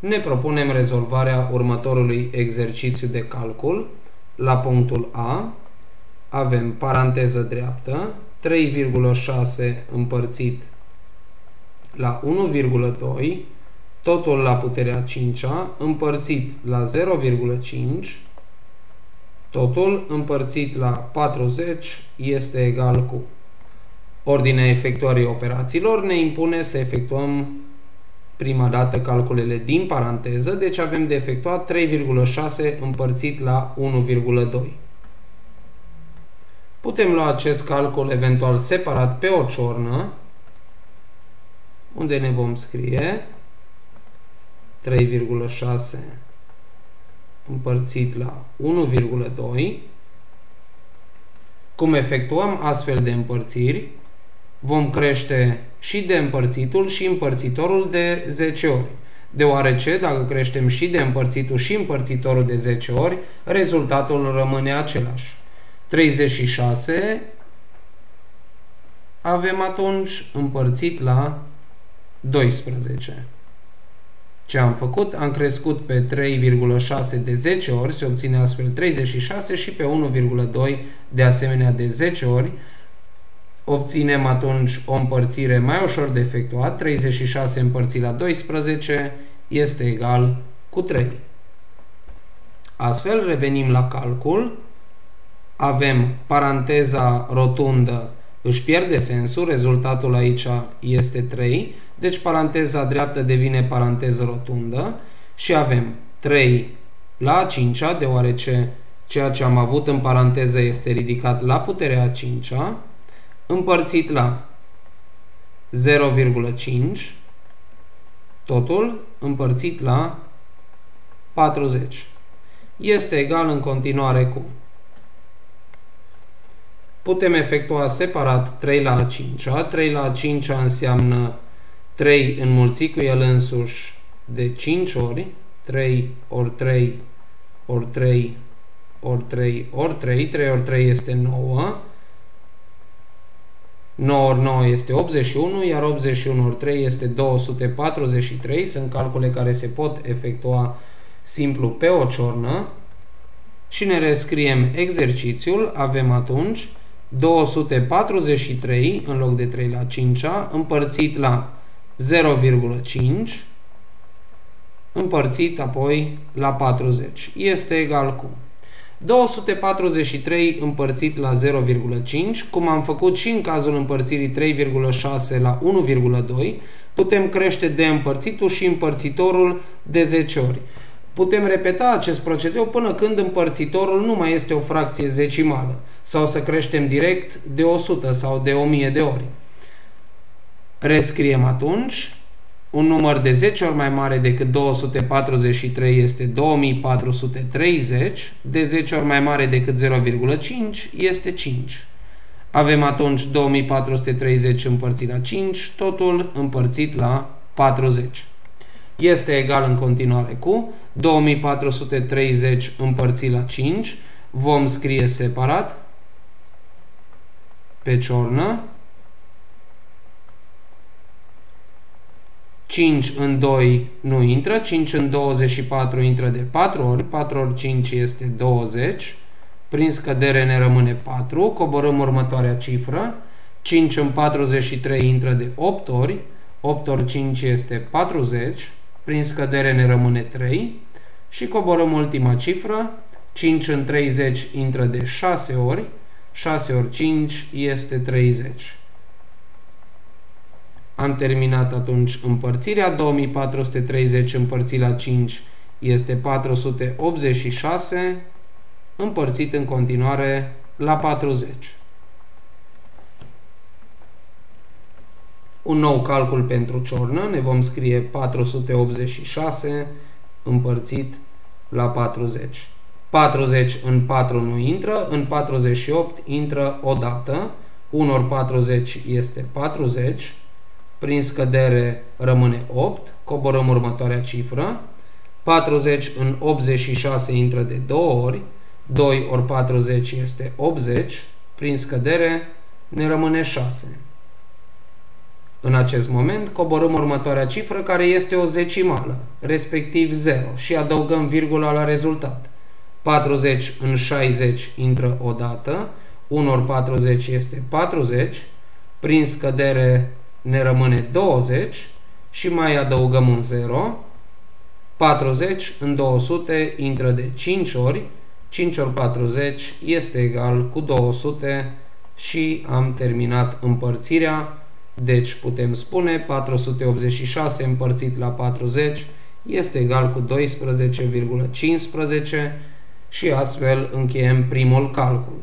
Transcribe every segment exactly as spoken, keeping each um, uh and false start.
ne propunem rezolvarea următorului exercițiu de calcul. La punctul A avem paranteză dreaptă, trei virgulă șase împărțit la unu virgulă doi, totul la puterea cincea, împărțit la zero virgulă cinci, totul împărțit la patruzeci este egal cu. Ordinea efectuării operațiilor ne impune să efectuăm prima dată calculele din paranteză, deci avem de efectuat trei virgulă șase împărțit la unu virgulă doi. Putem lua acest calcul eventual separat pe o ciornă, unde ne vom scrie trei virgulă șase împărțit la unu virgulă doi. Cum efectuăm astfel de împărțiri, vom crește și de împărțitul și împărțitorul de zece ori, deoarece dacă creștem și de împărțitul și împărțitorul de zece ori, rezultatul rămâne același. treizeci și șase avem atunci împărțit la doisprezece. Ce am făcut? Am crescut pe trei virgulă șase de zece ori, se obține astfel treizeci și șase, și pe unu virgulă doi de asemenea de zece ori. Obținem atunci o împărțire mai ușor de efectuat. treizeci și șase împărțit la doisprezece este egal cu trei. Astfel revenim la calcul. Avem paranteza rotundă își pierde sensul, rezultatul aici este trei, deci paranteza dreaptă devine paranteză rotundă și avem trei la a cincea, deoarece ceea ce am avut în paranteză este ridicat la puterea a cincea, împărțit la zero virgulă cinci, totul împărțit la patruzeci. Este egal în continuare cu. Putem efectua separat trei la a cincea. trei la a cincea înseamnă trei înmulțit cu el însuși de cinci ori. trei ori trei ori trei ori trei ori trei. trei ori trei este nouă. nouă ori nouă este optzeci și unu, iar optzeci și unu ori trei este două sute patruzeci și trei. Sunt calcule care se pot efectua simplu pe o ciornă. Și ne rescriem exercițiul. Avem atunci două sute patruzeci și trei în loc de trei la a cincea împărțit la zero virgulă cinci împărțit apoi la patruzeci. Este egal cu două sute patruzeci și trei împărțit la zero virgulă cinci, cum am făcut și în cazul împărțirii trei virgulă șase la unu virgulă doi, putem crește de împărțitul și împărțitorul de zece ori. Putem repeta acest procedeu până când împărțitorul nu mai este o fracție decimală, sau să creștem direct de o sută sau de o mie de ori. Rescriem atunci. Un număr de zece ori mai mare decât două sute patruzeci și trei este două mii patru sute treizeci, de zece ori mai mare decât zero virgulă cinci este cinci. Avem atunci două mii patru sute treizeci împărțit la cinci, totul împărțit la patruzeci. Este egal în continuare cu două mii patru sute treizeci împărțit la cinci, vom scrie separat pe ciornă. cinci în doi nu intră, cinci în douăzeci și patru intră de patru ori, patru ori cinci este douăzeci, prin scădere ne rămâne patru, coborâm următoarea cifră, cinci în patruzeci și trei intră de opt ori, opt ori cinci este patruzeci, prin scădere ne rămâne trei și coborâm ultima cifră, cinci în treizeci intră de șase ori, șase ori cinci este treizeci. Am terminat atunci împărțirea. două mii patru sute treizeci împărțit la cinci este patru sute optzeci și șase, împărțit în continuare la patruzeci. Un nou calcul pentru ciornă. Ne vom scrie patru sute optzeci și șase împărțit la patruzeci. patruzeci în patru nu intră, în patruzeci și opt intră odată. unu ori patruzeci este patruzeci. Prin scădere rămâne opt, coborâm următoarea cifră, patruzeci în optzeci și șase intră de două ori, doi ori patruzeci este optzeci, prin scădere ne rămâne șase. În acest moment coborâm următoarea cifră care este o zecimală, respectiv zero, și adăugăm virgula la rezultat. patruzeci în șaizeci intră o dată, unu ori patruzeci este patruzeci, prin scădere ne rămâne douăzeci și mai adăugăm un zero. patruzeci în două sute intră de cinci ori, cinci ori patruzeci este egal cu două sute și am terminat împărțirea. Deci putem spune patru sute optzeci și șase împărțit la patruzeci este egal cu doisprezece virgulă cincisprezece și astfel încheiem primul calcul.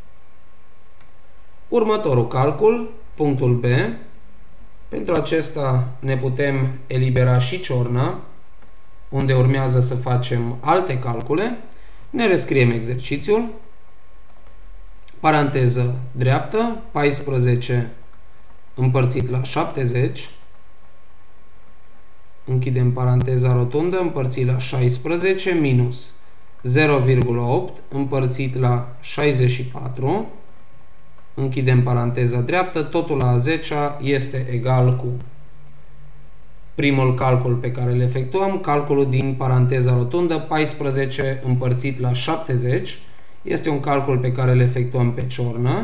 Următorul calcul, punctul B. Pentru acesta ne putem elibera și ciorna, unde urmează să facem alte calcule. Ne rescriem exercițiul. Paranteză dreaptă, paisprezece împărțit la șaptezeci. Închidem paranteza rotundă, împărțit la șaisprezece, minus zero virgulă opt împărțit la șaizeci și patru. Închidem paranteza dreaptă, totul la a zecea este egal cu primul calcul pe care îl efectuăm, calculul din paranteza rotundă, paisprezece împărțit la șaptezeci, este un calcul pe care îl efectuăm pe ciornă.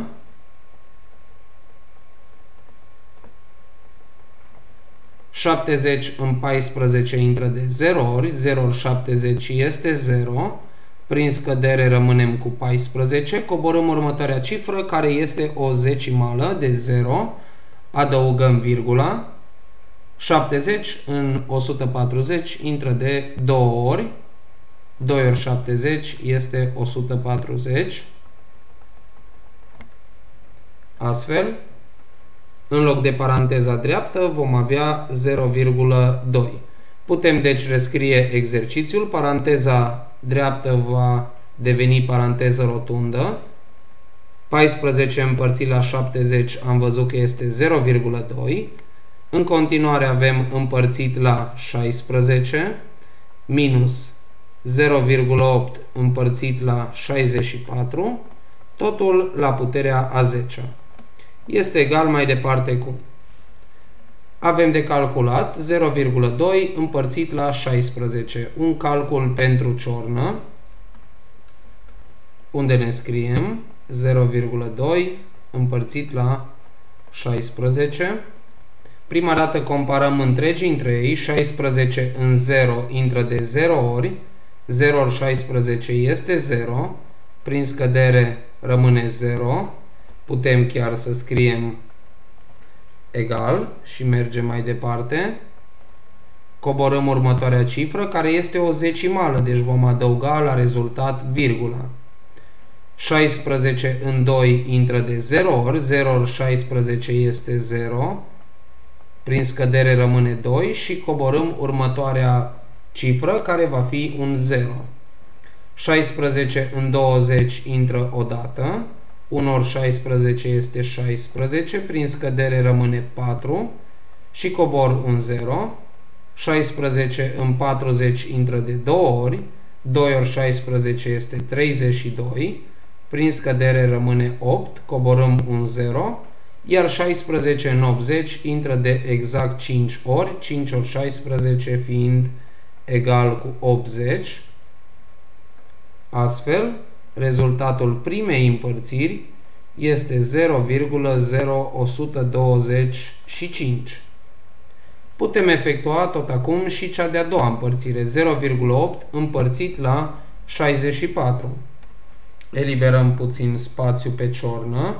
șaptezeci în paisprezece intră de zero ori, zero ori șaptezeci este zero, prin scădere rămânem cu paisprezece, coborâm următoarea cifră care este o zecimală de zero, adăugăm virgula, șaptezeci în o sută patruzeci intră de două ori, doi ori șaptezeci este o sută patruzeci, astfel, în loc de paranteza dreaptă vom avea zero virgulă doi. Putem deci rescrie exercițiul, paranteza dreaptă va deveni paranteză rotundă, paisprezece împărțit la șaptezeci am văzut că este zero virgulă doi, în continuare avem împărțit la șaisprezece, minus zero virgulă opt împărțit la șaizeci și patru, totul la puterea a zecea. Este egal mai departe cu. Avem de calculat zero virgulă doi împărțit la șaisprezece. Un calcul pentru ciornă, unde ne scriem zero virgulă doi împărțit la șaisprezece. Prima dată comparăm întregi între ei. șaisprezece în zero intră de zero ori. zero ori șaisprezece este zero. Prin scădere rămâne zero. Putem chiar să scriem egal și mergem mai departe. Coborâm următoarea cifră care este o zecimală, deci vom adăuga la rezultat virgula. șaisprezece în doi intră de zero ori, zero ori șaisprezece este zero, prin scădere rămâne doi și coborâm următoarea cifră care va fi un zero. șaisprezece în douăzeci intră o dată, unu ori șaisprezece este șaisprezece, prin scădere rămâne patru și cobor un zero. șaisprezece în patruzeci intră de două ori, doi ori șaisprezece este treizeci și doi, prin scădere rămâne opt, coborâm un zero, iar șaisprezece în optzeci intră de exact cinci ori, cinci ori șaisprezece fiind egal cu optzeci. Astfel, rezultatul primei împărțiri este zero virgulă zero o sută douăzeci și cinci. Putem efectua tot acum și cea de-a doua împărțire, zero virgulă opt împărțit la șaizeci și patru. Eliberăm puțin spațiu pe ciornă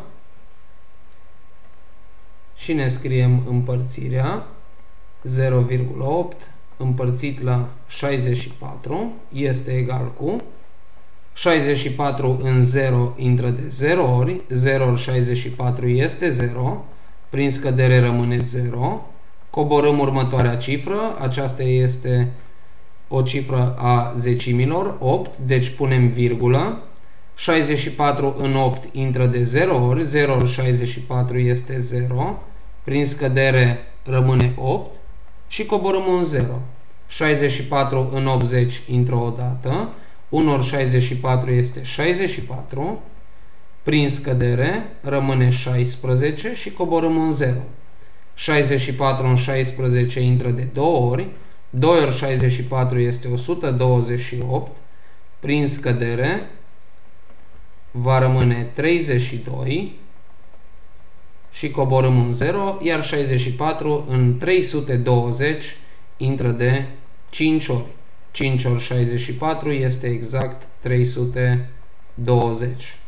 și ne scriem împărțirea. zero virgulă opt împărțit la șaizeci și patru este egal cu șaizeci și patru în zero intră de zero ori, zero ori șaizeci și patru este zero, prin scădere rămâne zero, coborâm următoarea cifră, aceasta este o cifră a zecimilor, opt, deci punem virgulă, șaizeci și patru în opt intră de zero ori, zero ori șaizeci și patru este zero, prin scădere rămâne opt și coborâm un zero. șaizeci și patru în optzeci intră o dată, unu ori șaizeci și patru este șaizeci și patru, prin scădere rămâne șaisprezece și coborâm un zero. șaizeci și patru în șaisprezece intră de două ori. doi ori șaizeci și patru este o sută douăzeci și opt. Prin scădere va rămâne treizeci și doi și coborâm un zero, iar șaizeci și patru în trei sute douăzeci intră de cinci ori. cinci ori șaizeci și patru este exact trei sute douăzeci.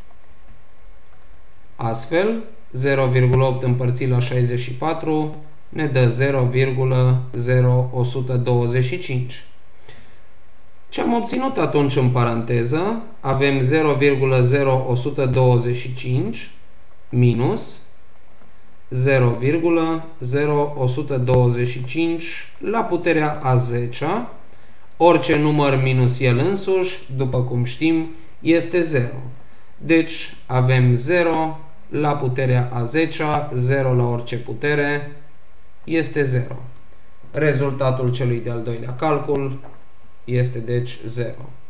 Astfel, zero virgulă opt împărțit la șaizeci și patru ne dă zero virgulă zero o sută douăzeci și cinci. Ce am obținut atunci în paranteză? Avem zero virgulă zero o sută douăzeci și cinci minus zero virgulă zero o sută douăzeci și cinci la puterea a zecea. Orice număr minus el însuși, după cum știm, este zero. Deci avem zero la puterea a zecea, zero la orice putere este zero. Rezultatul celui de-al doilea calcul este deci zero.